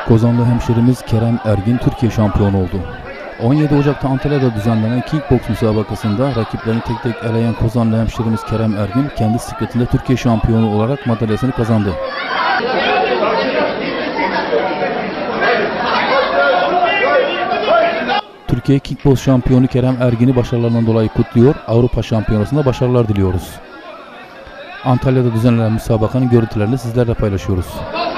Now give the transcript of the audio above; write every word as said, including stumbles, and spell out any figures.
Kozanlı hemşerimiz Kerem Ergin Türkiye şampiyonu oldu. on yedi Ocak'ta Antalya'da düzenlenen kickboks müsabakasında rakiplerini tek tek eleyen Kozanlı hemşerimiz Kerem Ergin kendi sikletinde Türkiye şampiyonu olarak madalyasını kazandı. Türkiye kickboks şampiyonu Kerem Ergin'i başarılarından dolayı kutluyor, Avrupa Şampiyonası'nda başarılar diliyoruz. Antalya'da düzenlenen müsabakanın görüntülerini sizlerle paylaşıyoruz.